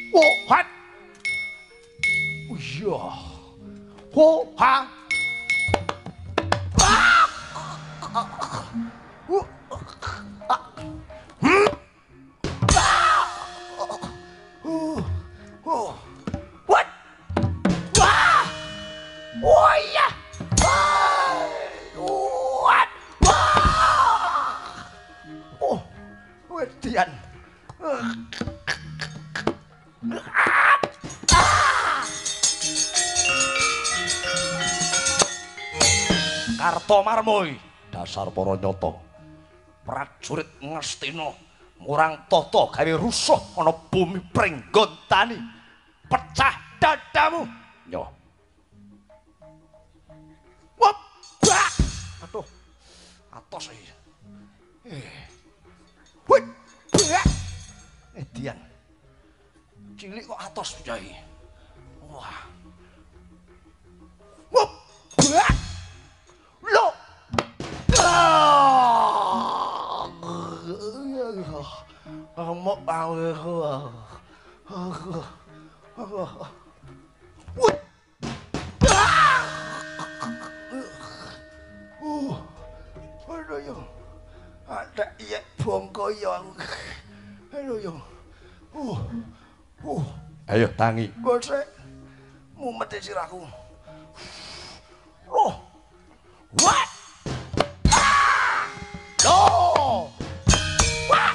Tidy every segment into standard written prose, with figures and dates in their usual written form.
Oh, hat. Oh iya. Oh, ha. What? Wah! Oh iya. What? Wah! Oh, wedian. Kartomarmoy, dasar para nyata. Prajurit Ngastina murang tata gawe rusuh ana bumi Pringgontani. Pecah dadamu. Nyo. Wop. Aduh. Atos iki. Wih. Edian. Cilik kok atos Yai. Wah. Wop. Lo. Amok aku. Aduh yo. Ada iya bongko yo aku. Aduh yo. Ayo tangi. Gosek. Mumet sirahku. Loh. What? Loh. Wah.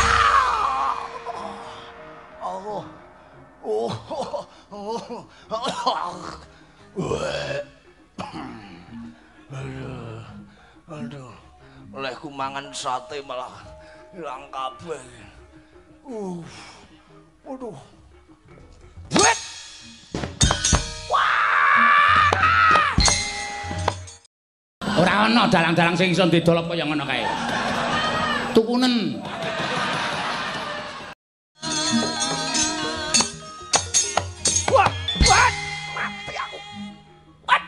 Aduh. Olehku mangan sate malah hilang kabeh. Waduh. Wet. Ora ana dalang-dalang sing iso didolop kaya ngono kae. Tukunen. Wah, what? Mati aku. What?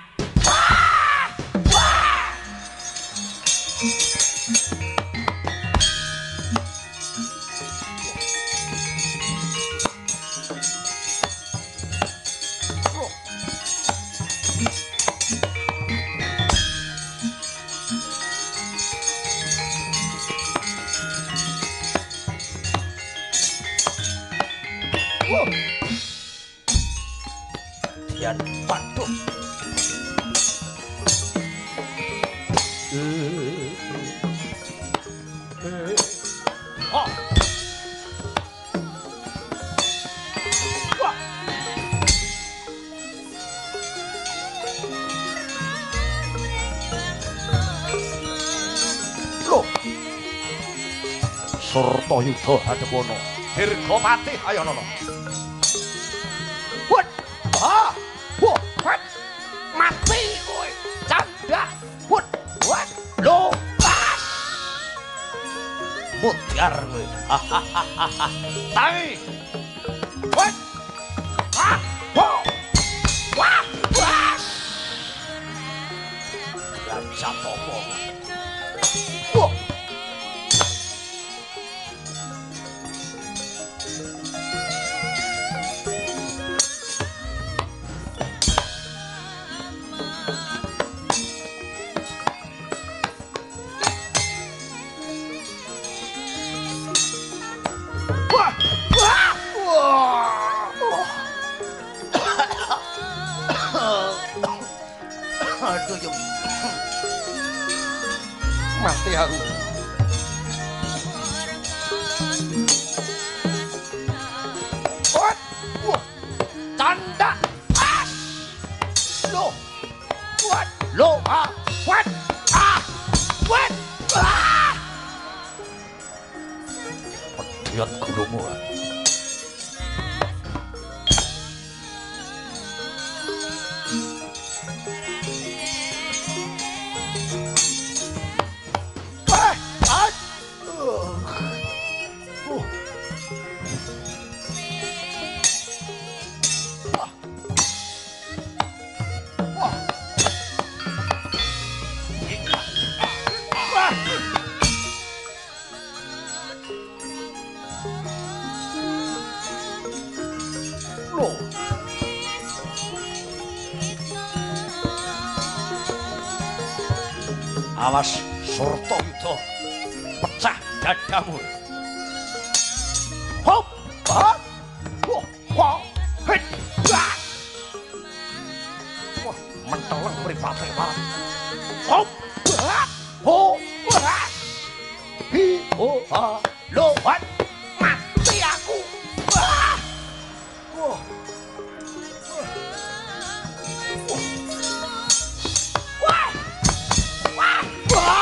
Dian waduh. Oh. Wah. Loh. Surtayuda hadepana. Dirgapati Hayanana. What? Ah. What? Mati kowe. Canda. What? Lo. Mutiar kowe. Tangi. What? Ah. Wah. Wah. Wah. Dan satopo. Wah. Aduh yo. Mati aku. What? Wah. Tanda. Ah. Lo. What? Lo. Ah. What? Ah. What? Ah. Pedian gulumu. Awas Surtayuda pecah dadamu. Hop, hop, hop, hop, hit, bah. Wah, menteleng mripate banget. Hop, bah, ho, bah. Hi, ho, ha, lo, hat, mati aku. Bah. Wah. Wah. Wah. Wah.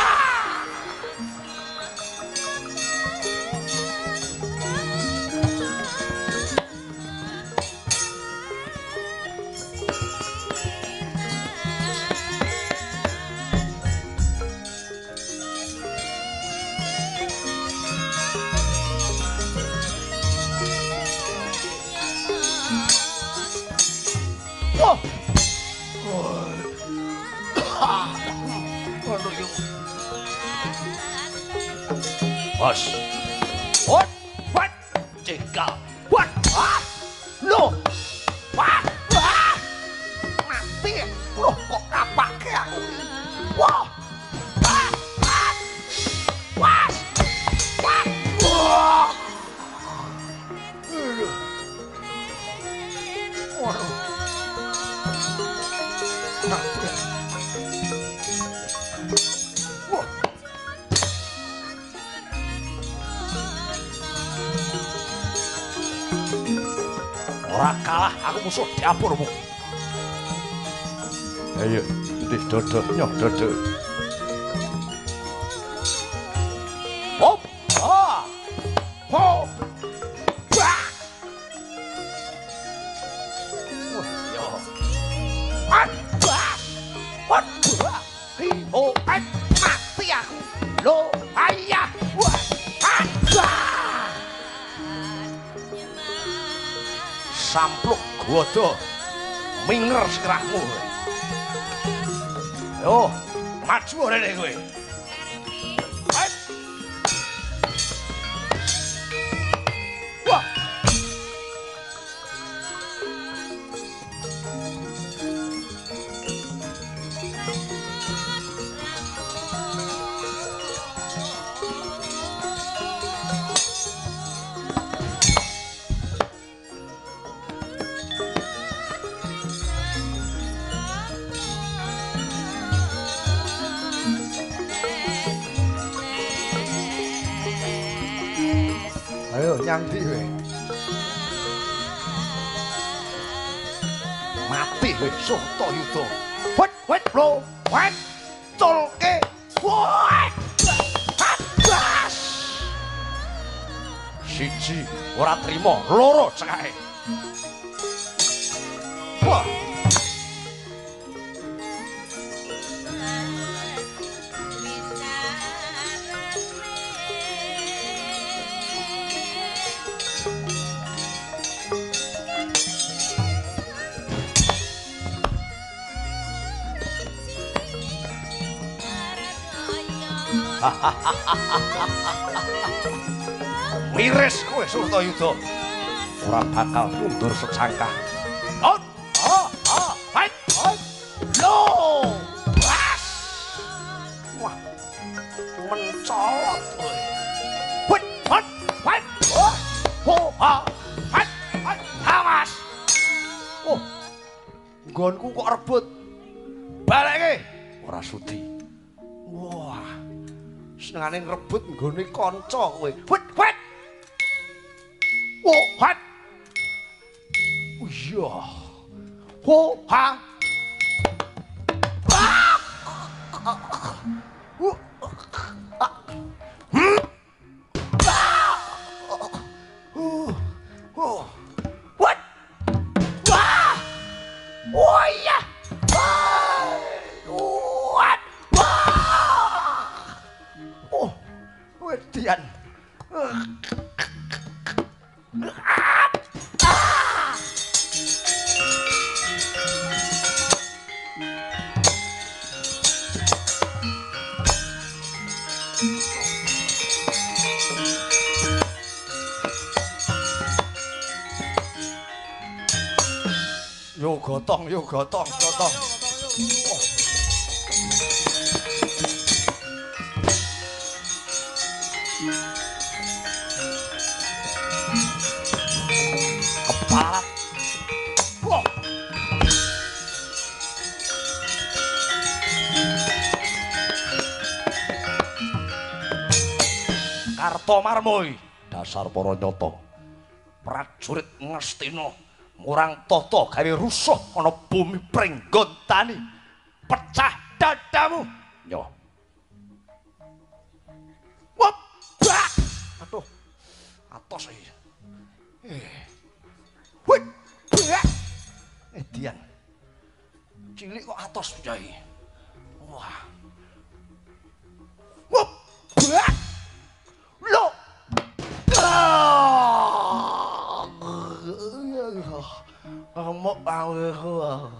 Bos. What? What? Cekal. What? Ah! Loh. Wah. Wah. Mati. Loh kok kapake aku. Wah. Wah. Wah. Wah. Wah. Wah. Waduh. Mati. Ora kalah aku musuh dapurmu. Ayo, ndih dodo nyoh dodo. Hop, ha. Ho. Bah. Yo. At, bah. Wat, bah. Hi, ho, at, mati aku. Lo, ayah. Wah. At, bah. Sampluk godo minger sikrakmu. Yo, maju rene kowe. Hai. Wah. Ayo nyangdi kowe. Mati kowe Surtayuda. Wet wet lo, wet colke. Wet. Habas. Siji ora trima, loro cekae. Wah. Miris kowe Surtayuda. Ora bakal mundur secangkah. Out. Fight. Lo. Bas. Wah. Mencolot kowe. Hut, hut, fight. Ho, ha. Fight. Awas. Oh. Nggonku kok rebut. Baleke. Ora sudi. Wah. Senengane ngrebut nggone kanca kowe. Wet wet. Oh, hat. Oh iya. Ho ha. What? Wah. Oh iya. What? Wah. Oh, wedian. Yo gotong. Parat. Wah. Kartomarmoy, dasar para nyata. Prajurit Ngastina murang tata gawe rusuh ana bumi Pringgontani. Pecah dadamu. Nyo. Wop. Aduh. Atos iki. Wih. Dian. Cilik kok atos Yai. Wah. Wop. Lo. Amok aku.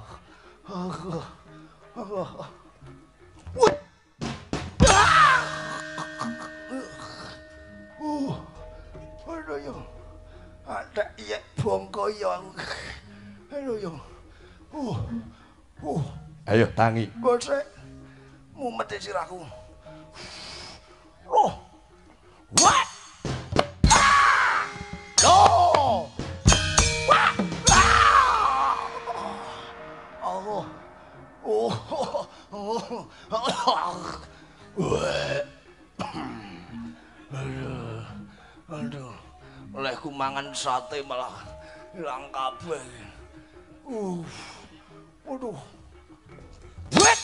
Aduh yo. Ada iya bongko yo. Aduh yo. Ayo tangi. Gosek. Mumet sirahku. Loh. What? Loh. Aduh, olehku mangan sate malah hilang kabeh. Waduh. Wet.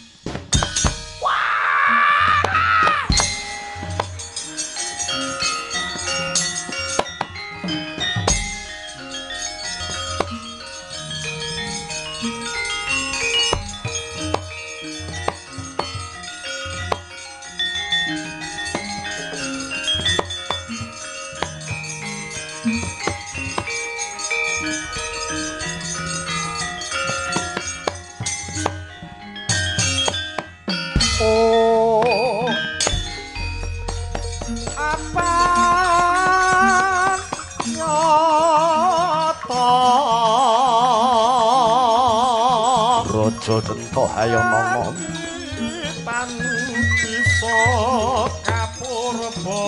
Raja Denta Hayana tan bisa kapurba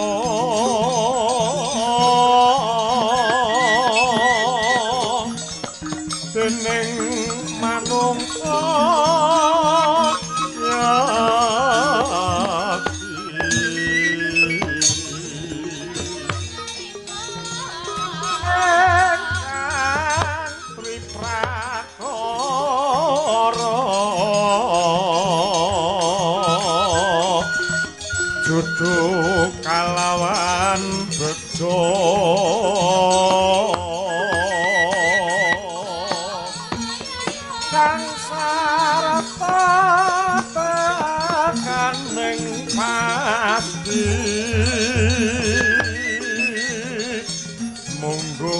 dening manungsa kalawan bejo kang sarata tekaning pasti monggo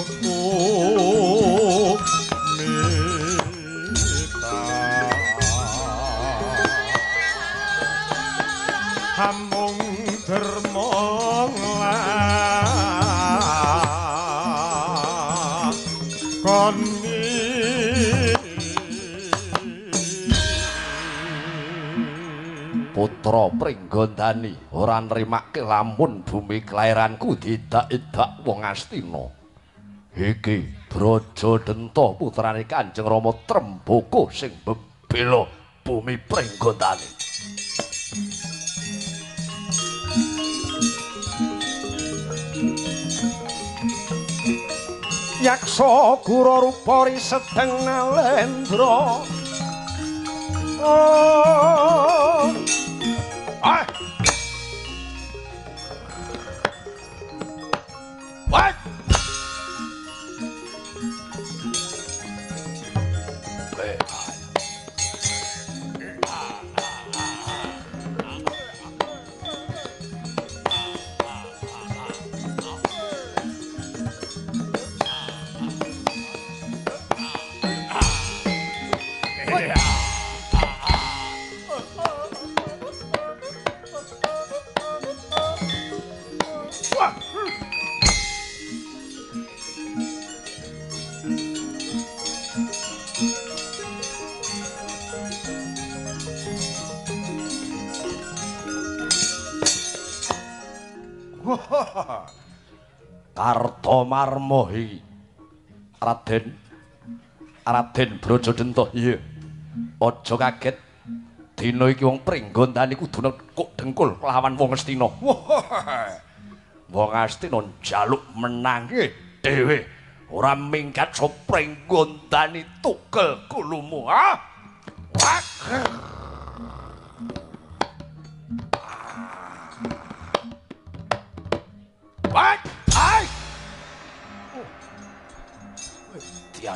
hamung derma nglakoni putra Pringgondani ora nrimake lamun bumi kelairanku didak-idak wong Astina. Iki Braja Denta putrane Kanjeng Rama Trembaka sing bebela bumi Pringgondani. yaksa gura rupa risedeng nalendra What? Kartomarmohi Raden Brajadenta, iya. Aja kaget. Dina iki wong Pringgondani kudu kok dengkul kelawan wong Astina. Wong Astina njaluk menangi dhewe. Ora mingkat so Pringgondani tugel kulumu, ha? Wak. Wak. Ai. Tian.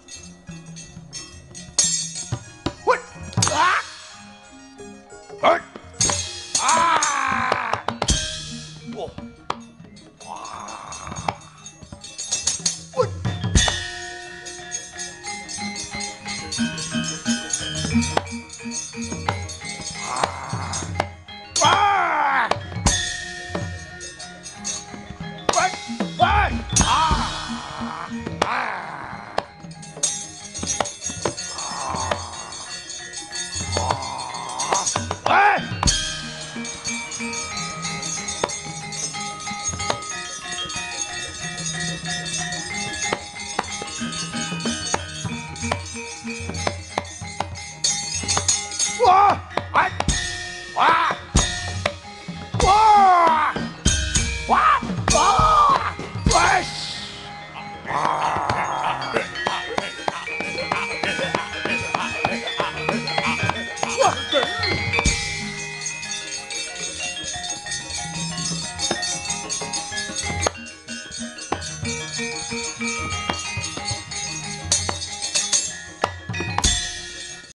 Wak. Ah. Wak.